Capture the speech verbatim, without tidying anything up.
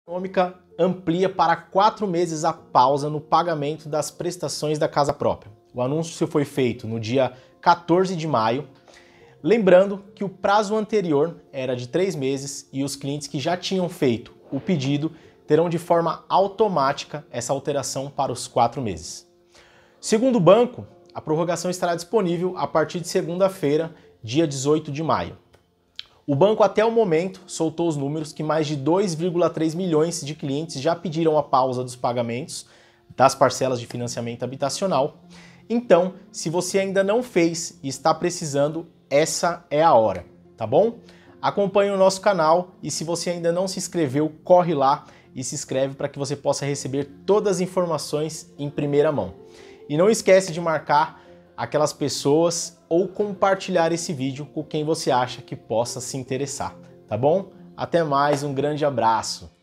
Econômica amplia para quatro meses a pausa no pagamento das prestações da casa própria. O anúncio foi feito no dia quatorze de maio. Lembrando que o prazo anterior era de três meses e os clientes que já tinham feito o pedido terão de forma automática essa alteração para os quatro meses. Segundo o banco, a prorrogação estará disponível a partir de segunda-feira, dia dezoito de maio. O banco até o momento soltou os números que mais de dois vírgula três milhões de clientes já pediram a pausa dos pagamentos das parcelas de financiamento habitacional. Então, se você ainda não fez e está precisando, essa é a hora, tá bom? Acompanhe o nosso canal e se você ainda não se inscreveu, corre lá e se inscreve para que você possa receber todas as informações em primeira mão. E não esquece de marcar aquelas pessoas ou compartilhar esse vídeo com quem você acha que possa se interessar, tá bom? Até mais, um grande abraço!